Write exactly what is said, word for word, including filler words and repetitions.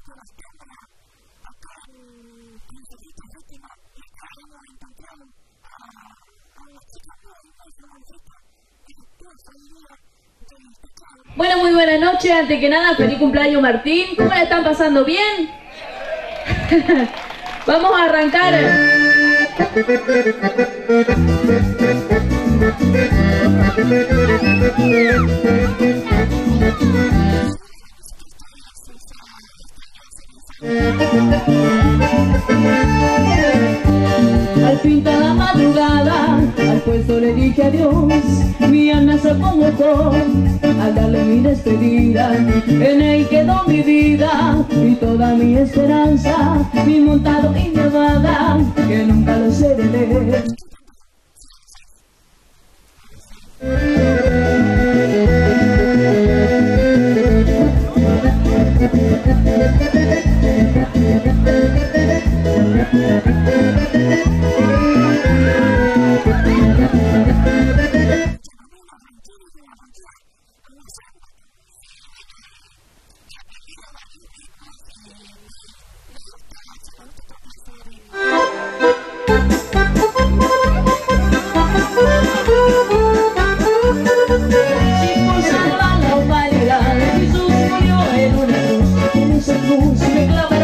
Bueno, muy buenas noches. Antes que nada, feliz cumpleaños Martín. ¿Cómo le están pasando? ¿Bien? Vamos a arrancar. Al pinta la madrugada, al puesto le dije adiós. Mi alma se conmojó al darle mi despedida. En él quedó mi vida y toda mi esperanza, mi montado y mi amada, que nunca lo cederé. Si por salvar la humanidad, Jesús murió en una cruz, en esa cruz me clavó